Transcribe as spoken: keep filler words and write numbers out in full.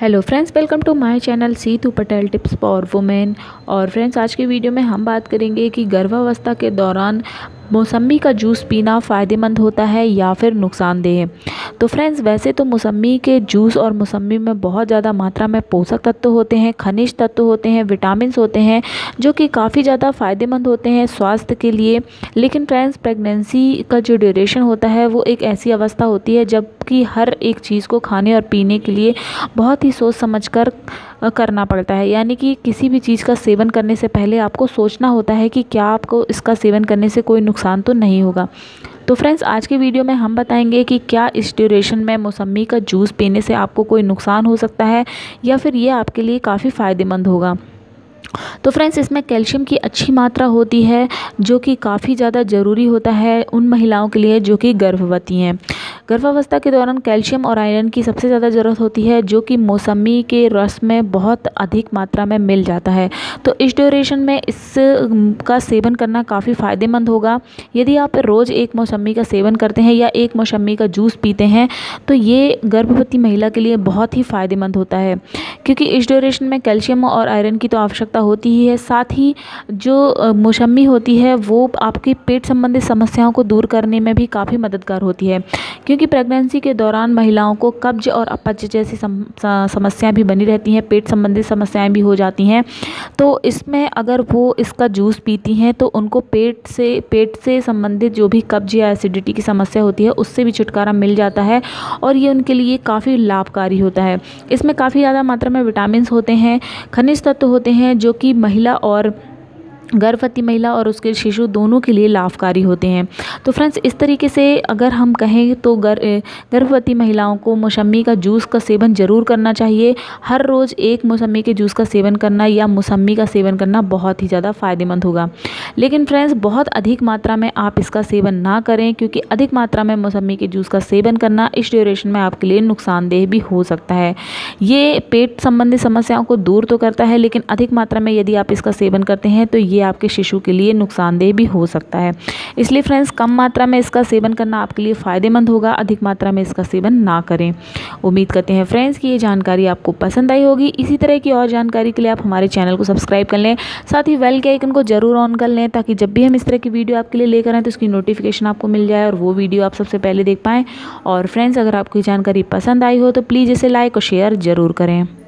Hello friends, welcome to my channel Seetu Patel tips for women. और friends, आज की video में हम बात करेंगे कि गर्भावस्था के दौरान मौसम्मी का जूस पीना फ़ायदेमंद होता है या फिर नुकसानदेह है। तो फ्रेंड्स, वैसे तो मौसम्मी के जूस और मौसम्मी में बहुत ज़्यादा मात्रा में पोषक तत्व होते हैं, खनिज तत्व होते हैं, विटामिन्स होते हैं, जो कि काफ़ी ज़्यादा फ़ायदेमंद होते हैं स्वास्थ्य के लिए। लेकिन फ्रेंड्स, प्रेगनेंसी का जो ड्यूरेशन होता है वो एक ऐसी अवस्था होती है जबकि हर एक चीज़ को खाने और पीने के लिए बहुत ही सोच समझ कर करना पड़ता है। यानी कि किसी भी चीज़ का सेवन करने से पहले आपको सोचना होता है कि क्या आपको इसका सेवन करने से कोई नुकसान तो नहीं होगा। तो फ्रेंड्स, आज की वीडियो में हम बताएंगे कि क्या इस ड्यूरेशन में मौसम्मी का जूस पीने से आपको कोई नुकसान हो सकता है या फिर ये आपके लिए काफ़ी फ़ायदेमंद होगा। तो फ्रेंड्स, इसमें कैल्शियम की अच्छी मात्रा होती है जो कि काफ़ी ज़्यादा ज़रूरी होता है उन महिलाओं के लिए जो कि गर्भवती हैं। गर्भावस्था के दौरान कैल्शियम और आयरन की सबसे ज़्यादा ज़रूरत होती है, जो कि मौसम्मी के रस में बहुत अधिक मात्रा में मिल जाता है। तो इस ड्यूरेशन में इसका सेवन करना काफ़ी फ़ायदेमंद होगा। यदि आप रोज़ एक मौसम्मी का सेवन करते हैं या एक मौसम्मी का जूस पीते हैं तो ये गर्भवती महिला के लिए बहुत ही फ़ायदेमंद होता है, क्योंकि इस ड्यूरेशन में कैल्शियम और आयरन की तो आवश्यकता होती ही है। साथ ही जो मौसम्मी होती है वो आपकी पेट संबंधित समस्याओं को दूर करने में भी काफ़ी मददगार होती है, क्योंकि प्रेगनेंसी के दौरान महिलाओं को कब्ज और अपच जैसी सम, समस्याएं भी बनी रहती हैं, पेट संबंधित समस्याएं भी हो जाती हैं। तो इसमें अगर वो इसका जूस पीती हैं तो उनको पेट से पेट से संबंधित जो भी कब्ज या एसिडिटी की समस्या होती है उससे भी छुटकारा मिल जाता है और ये उनके लिए काफ़ी लाभकारी होता है। इसमें काफ़ी ज़्यादा मात्रा में विटामिन्स होते हैं, खनिज तत्व होते हैं, जो कि महिला और गर्भवती महिला और उसके शिशु दोनों के लिए लाभकारी होते हैं। तो फ्रेंड्स, इस तरीके से अगर हम कहें तो गर्भवती महिलाओं को मौसम्मी का जूस का सेवन ज़रूर करना चाहिए। हर रोज़ एक मौसम्मी के जूस का सेवन करना या मौसम्मी का सेवन करना बहुत ही ज़्यादा फ़ायदेमंद होगा। लेकिन फ्रेंड्स, बहुत अधिक मात्रा में आप इसका सेवन ना करें, क्योंकि अधिक मात्रा में मौसम्मी के जूस का सेवन करना इस ड्यूरेशन में आपके लिए नुकसानदेह भी हो सकता है। ये पेट संबंधी समस्याओं को दूर तो करता है, लेकिन अधिक मात्रा में यदि आप इसका सेवन करते हैं तो ये आपके शिशु के लिए नुकसानदेह भी हो सकता है। इसलिए फ्रेंड्स, कम मात्रा में इसका सेवन करना आपके लिए फ़ायदेमंद होगा, अधिक मात्रा में इसका सेवन ना करें। उम्मीद करते हैं फ्रेंड्स कि ये जानकारी आपको पसंद आई होगी। इसी तरह की और जानकारी के लिए आप हमारे चैनल को सब्सक्राइब कर लें, साथ ही बेल के आइकन को जरूर ऑन कर लें, ताकि जब भी हम इस तरह की वीडियो आपके लिए लेकर आएँ तो उसकी नोटिफिकेशन आपको मिल जाए और वो वीडियो आप सबसे पहले देख पाएँ। और फ्रेंड्स, अगर आपको ये जानकारी पसंद आई हो तो प्लीज़ इसे लाइक और शेयर ज़रूर करें।